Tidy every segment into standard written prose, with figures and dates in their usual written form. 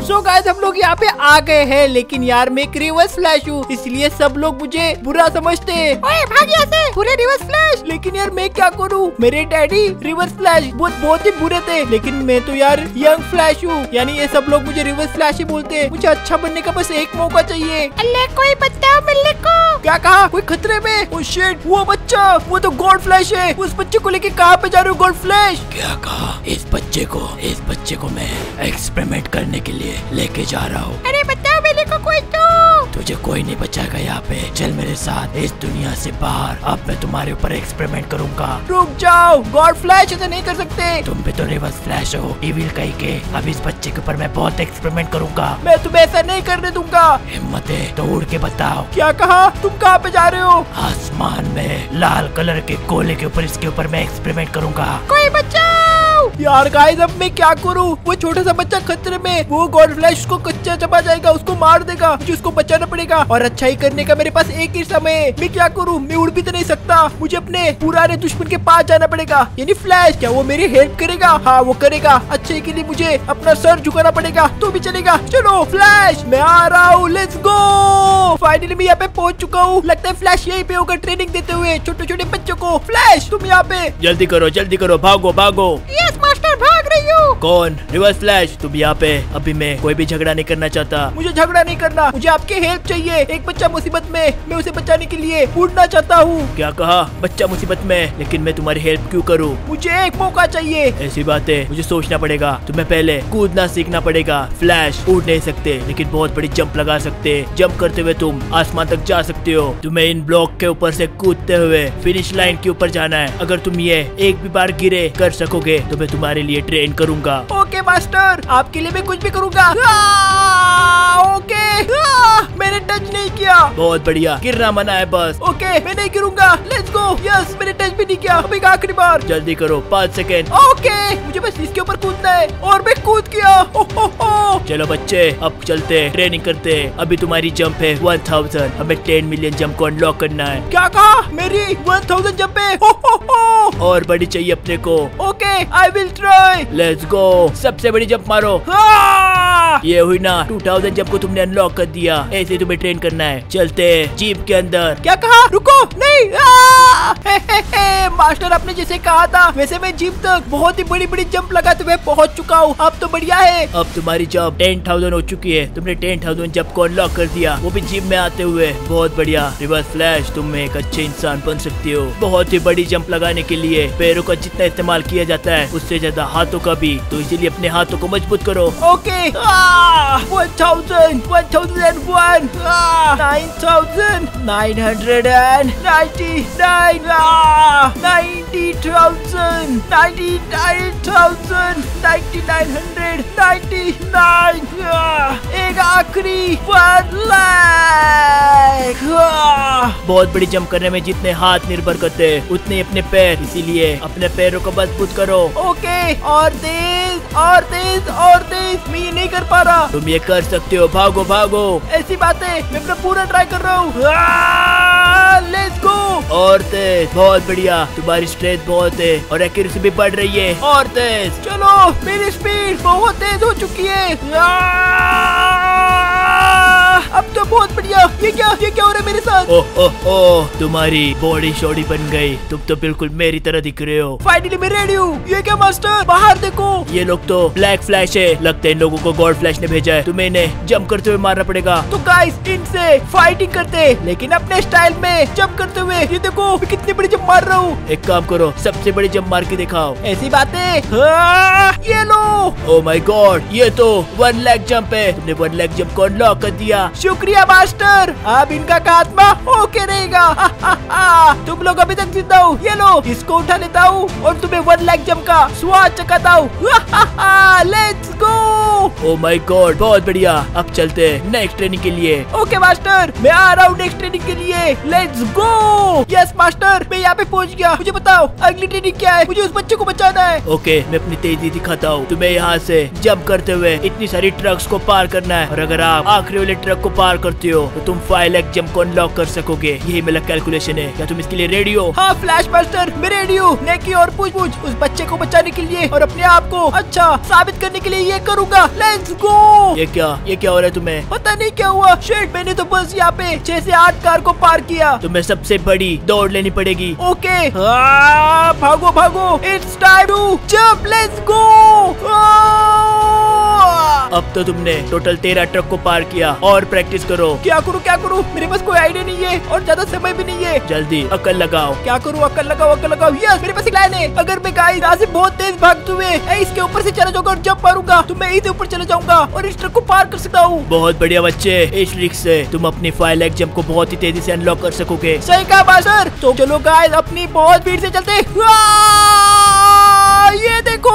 So guys हम लोग यहाँ पे आ गए हैं, लेकिन यार मैं एक रिवर्स फ्लैश हूँ, इसलिए सब लोग मुझे बुरा समझते हैं। ओए भाग यहाँ से, पूरे रिवर्स फ्लैश। लेकिन यार मैं क्या करूँ, मेरे डैडी रिवर्स फ्लैश बहुत ही बुरे थे, लेकिन मैं तो यार यंग फ्लैश हूँ, यानी ये सब लोग मुझे रिवर्स फ्लैश ही बोलते हैं। मुझे अच्छा बनने का बस एक मौका चाहिए। अल्ले कोई बताओ मिलने को। क्या कहा, कोई खतरे में? ओह शिट, वो बच्चा, वो तो गॉड फ्लैश है। उस बच्चे को लेके कहाँ पे जा रहे हो गॉड फ्लैश? क्या कहा, इस बच्चे को मैं एक्सपेरिमेंट करने के लिए लेके जा रहा हूँ। अरे बताओ मिलने को कोई तो। तुझे कोई नहीं बचाएगा यहाँ पे, चल मेरे साथ इस दुनिया से बाहर। अब मैं तुम्हारे ऊपर एक्सपेरिमेंट करूंगा। रुक जाओ, गॉड फ्लैश ऐसा नहीं कर सकते। तुम भी तो रिवर्स फ्लैश हो, इविल कहीं के। अब इस बच्चे के ऊपर मैं बहुत एक्सपेरिमेंट करूंगा। मैं तुम्हें ऐसा नहीं करने दूंगा। हिम्मत है तो उड़ के बताओ। क्या कहा, तुम कहाँ पे जा रहे हो? आसमान में लाल कलर के गोले के ऊपर, इसके ऊपर मैं एक्सपेरिमेंट करूंगा। कोई बचाओ। यार गाइस अब मैं क्या करूँ, वो छोटा सा बच्चा खतरे में, वो गॉड फ्लैश उसको कच्चा चबा जाएगा, उसको मार देगा, मुझे उसको बचाना पड़ेगा। और अच्छाई करने का मेरे पास एक ही समय है। मैं क्या करूँ, मैं उड़ भी तो नहीं सकता, मुझे अपने पुराने दुश्मन के पास जाना पड़ेगा, यानी फ्लैश। क्या वो मेरी हेल्प करेगा? हाँ वो करेगा। अच्छाई के लिए मुझे अपना सर झुकाना पड़ेगा, तो भी चलेगा। चलो फ्लैश, मैं आ रहा हूँ, लेट्स गो। फाइनली मैं यहाँ पे पहुँच चुका हूँ। लगता है फ्लैश यहीं पे होगा ट्रेनिंग देते हुए छोटे छोटे बच्चों को। फ्लैश तुम यहाँ पे, जल्दी करो, भागो भागो। यस मास्टर, भाग रही हूँ। कौन? रिवर्स फ्लैश, तुम यहाँ पे। अभी मैं कोई भी झगड़ा नहीं करना चाहता। मुझे झगड़ा नहीं करना, मुझे आपकी हेल्प चाहिए। एक बच्चा मुसीबत में, मैं उसे बचाने के लिए उड़ना चाहता हूँ। क्या कहा, बच्चा मुसीबत में? लेकिन मैं तुम्हारी हेल्प क्यों करूँ? मुझे एक मौका चाहिए। ऐसी बात है, मुझे सोचना पड़ेगा। तुम्हें पहले कूदना सीखना पड़ेगा। फ्लैश उड़ नहीं सकते, लेकिन बहुत बड़ी जंप लगा सकते। जंप करते हुए तुम आसमान तक जा सकते हो। तुम्हें इन ब्लॉक के ऊपर से कूदते हुए फिनिश लाइन के ऊपर जाना है। अगर तुम ये एक भी बार गिरे कर सकोगे तो मैं तुम्हारे लिए ट्रेन करूंगा। ओके मास्टर, आपके लिए मैं कुछ भी करूंगा। ओके, मैंने टच नहीं किया। बहुत बढ़िया, गिरना मना है बस। ओके मैं नहीं गिरूंगा, लेट्स गो। यस, मैंने टच भी नहीं किया। अभी आखिरी बार, जल्दी करो, 5 सेकेंड। ओके, मुझे बस इसके ऊपर कूदना है, और मैं कूद गया। चलो बच्चे, अब चलते ट्रेनिंग करते। अभी तुम्हारी जंप है 1000, हमें 10 मिलियन जंप को अनलॉक करना है। क्या कहा, मेरी 1000 जंप है? और बड़ी चाहिए अपने को। Okay I will try. Let's go, सबसे बड़ी जंप मारो। ये हुई ना, 2000 जंप को तुमने अनलॉक कर दिया। ऐसे तुम्हें ट्रेन करना है। चलते जीप के अंदर। क्या कहा, रुको, नहीं। मास्टर आपने जैसे कहा था वैसे मैं जीप तक बहुत ही बड़ी बड़ी जंप लगाते हुए पहुंच चुका हूँ। अब तो बढ़िया है। अब तुम्हारी जंप 10,000 हो चुकी है। तुमने 10,000 जंप को अनलॉक कर दिया, वो भी जीप में आते हुए। बहुत बढ़िया रिवर्स फ्लैश, तुम एक अच्छे इंसान बन सकते हो। बहुत ही बड़ी जंप लगाने के लिए पैरों का जितना इस्तेमाल किया जाता है उससे ज्यादा हाथों का भी, तो इसीलिए अपने हाथों को मजबूत करो। ओके, 1000, 1001, 9999, 90,000, 99,99, एक आखिरी 1 लाख। बहुत बड़ी जंप करने में जितने हाथ निर्भर करते हैं उतने अपने पैर, इसीलिए अपने पैरों को मजबूत करो। ओके, और तेज और तेज और तेज। मैं ये नहीं कर पा रहा। तुम ये कर सकते हो, भागो भागो। ऐसी बात है, मैं अपना पूरा ट्राई कर रहा हूँ। Let's go. और तेज, बहुत बढ़िया। तुम्हारी स्ट्रेंथ बहुत है और एक्यूरेसी भी बढ़ रही है। और तेज, चलो मेरी स्पीड बहुत तेज हो चुकी है। अब तो बहुत बढ़िया। ये क्या हो रहा है मेरे साथ? ओह, तुम्हारी बॉडी शॉडी बन गई। तुम तो बिल्कुल मेरी तरह दिख रहे हो। फाइनली मैं रेडी हूँ। ये क्या मास्टर, बाहर देखो। ये लोग तो ब्लैक फ्लैश है। लगता है इन लोगों को गॉड फ्लैश ने भेजा है। तुम्हें इन्हें जंप करते हुए मारना पड़ेगा। तो गाइस इनसे फाइटिंग करते, लेकिन अपने स्टाइल में जंप करते हुए। ये देखो मैं कितनी बड़ी जंप मार रहा हूँ। एक काम करो, सबसे बड़ी जंप मार के दिखाओ। ऐसी बातें। ये लो। ओह माय गॉड, ये तो 1 लाख जंप है। तुमने 1 लाख जंप को अनलॉक कर दिया। शुक्रिया मास्टर, अब इनका खात्मा होके रहेगा। तुम लोग अभी तक जिंदा हो। ये लो, इसको उठा लेता हूँ और तुम्हें 1 लाख जंप का स्वाद चखाता हूँ। Let's go. Oh my god, बहुत बढ़िया। अब चलते हैं नेक्स्ट ट्रेनिंग के लिए। ओके मास्टर, मैं आ रहा हूँ नेक्स्ट ट्रेनिंग के लिए। Let's go. यस मास्टर, मैं यहाँ पे पहुँच गया। मुझे बताओ अगली ट्रेनिंग क्या है? मुझे उस बच्चे को बचाना है। ओके, मैं अपनी तेजी दिखाता हूँ। तुम्हें यहाँ से जंप करते हुए इतनी सारी ट्रक्स को पार करना है, और अगर आप आखिरी वाले ट्रक को पार करते हो तो तुम 5 लाख जंप को अनलॉक कर सकोगे। यही मेरा कैलकुलेशन है। क्या तुम इसके लिए रेडी हो? हाँ फ्लैश मास्टर, मैं रेडी हूँ। नेकी और पूछ उस बच्चे को बचाने के लिए और अपने आप को अच्छा साबित करने के लिए ये करूँगा। Let's go. ये क्या हो रहा है तुम्हें? पता नहीं क्या हुआ। शिट, मैंने तो बस यहाँ पे 6 से 8 कार को पार किया। तुम्हें सबसे बड़ी दौड़ लेनी पड़ेगी। ओके, भागो भागो, it's time to jump, let's go. अब तो तुमने टोटल 13 ट्रक को पार किया। और प्रैक्टिस करो। क्या करूँ? मेरे पास कोई आइडिया नहीं है और ज्यादा समय भी नहीं है। जल्दी अकल लगाओ। क्या करूँ? अकल लगाओ। यस, मेरे पास एक प्लान है। अगर मैं गाइस यहाँ से बहुत तेज भागते हुए इसके ऊपर से चला जाऊंगा और जंप मारूंगा तो मैं इसके ऊपर चला जाऊंगा और इस ट्रक को पार कर सकता हूँ। बहुत बढ़िया बच्चे, इस ट्रिक से तुम अपनी 5 लाख जंप को बहुत ही तेजी से अनलॉक कर सकोगे। सही कहा मास्टर। तो चलो गाइस, अपनी बहुत स्पीड से चलते। ये देखो,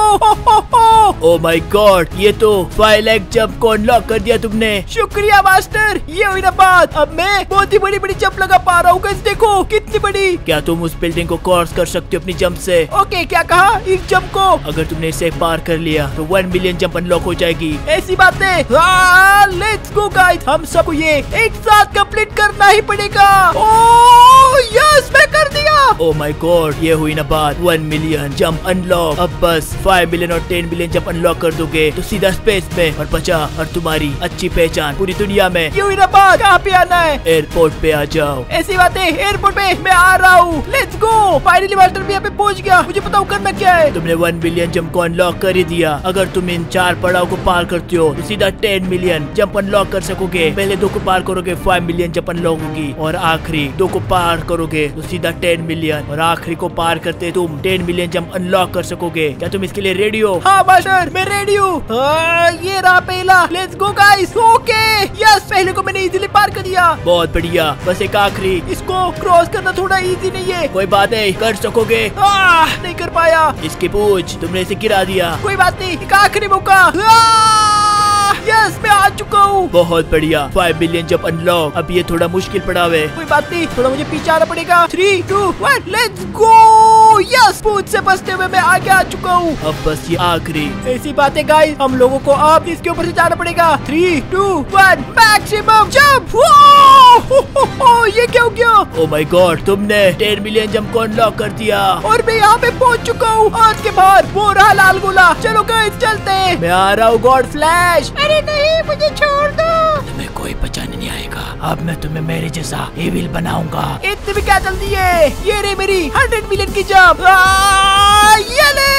ओ माय गॉड, ये तो 5 लाख जंप को अनलॉक कर दिया तुमने। शुक्रिया मास्टर, ये हुई ना बात। अब मैं बहुत ही बड़ी जंप लगा पा रहा हूँ। देखो कितनी बड़ी। क्या तुम उस बिल्डिंग को क्रॉस कर सकते हो अपनी जंप से? ओके, क्या कहा? इस जंप को अगर तुमने इसे पार कर लिया तो 1 मिलियन जंप अनलॉक हो जाएगी। ऐसी बात है। लेट्स गो गाइस, हम सबको ये एक साथ कंप्लीट करना ही पड़ेगा। यस, मैं कर दिया। ओ माय गॉड, ये हुई ना बात। 1 मिलियन जंप अनलॉक। अब बस 5 मिलियन और 10 मिलियन जंप अनलॉक कर दोगे तो सीधा स्पेस में और बचा और तुम्हारी अच्छी पहचान पूरी दुनिया में। ये हुई ना बात। कहाँ पे आना है? एयरपोर्ट पे आ जाओ। ऐसी बात है, एयरपोर्ट पे मैं आ रहा हूँ। Let's go. फाइनली मास्टर भी यहाँ पे पहुँच गया। मुझे बताओ करना क्या है। तुमने 1 मिलियन जंप को अनलॉक कर ही दिया। अगर तुम इन 4 पड़ाव को पार करते हो तो सीधा 10 मिलियन जंप अनलॉक कर सकोगे। पहले 2 को पार करोगे 5 मिलियन जंप अनलॉक होगी और आखिरी 2 को पार करोगे तो सीधा 10 मिलियन और आखिरी को पार करते तुम 10 मिलियन जंप अनलॉक कर सकोगे। क्या तुम इसके लिए रेडी हो? हाँ मास्टर, मैं रेडी हूँ। ये रहा पहला। Let's go guys. Okay, yes, पहले को मैंने इजीली पार कर दिया। बहुत बढ़िया। बस एक आखिरी। इसको क्रॉस करना थोड़ा इजी नहीं है। कोई बात नहीं, कर सकोगे। नहीं कर पाया। इसकी पूछ, तुमने इसे गिरा दिया। कोई बात नहीं, एक आखिरी मौका। यस, मैं आ चुका हूँ। बहुत बढ़िया। 5 मिलियन जंप अनलॉक। अब ये थोड़ा मुश्किल पड़ाव है। कोई बात नहीं, थोड़ा मुझे पीछे आना पड़ेगा। 3, 2, 1, लेट्स गो। यस, पूछ से बचते हुए मैं आगे आ चुका हूँ। अब बस ये आखिरी। ऐसी बात है गाइस, हम लोगों को अब इसके ऊपर से जाना पड़ेगा। 3, 2, 1, मैक्सिमम जंप। ये क्या हो गया? ओ माय गॉड, तुमने 10 मिलियन जंप को अनलॉक कर दिया और मैं यहाँ पे पहुँच चुका हूँ। आज के बाहर वो रहा लाल गोला। चलो गाइस, चलते हैं। मैं आ रहा हूँ गॉड फ्लैश। अरे नहीं, मुझे छोड़ दो। तुम्हें कोई बचाने नहीं आएगा। अब मैं तुम्हें मेरे जैसा एविल बनाऊंगा। इतनी भी क्या जल्दी है? ये रे मेरी 100 मिलियन की जंप। ये ले।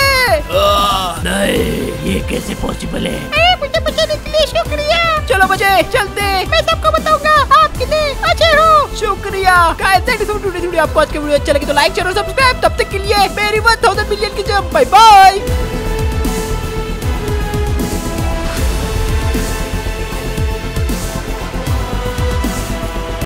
नहीं, ये कैसे पॉसिबल है? अरे मुझे बचाने के लिए शुक्रिया। चलो बच्चे, चलते। मैं सबको बताऊंगा आप कितने अच्छे हो। शुक्रिया guys, thank you so much. आपको आज का वीडियो अच्छा लगे तो लाइक शेयर और सब्सक्राइब। तब तक के लिए मेरी 1000 मिलियन की जंप। Bye bye.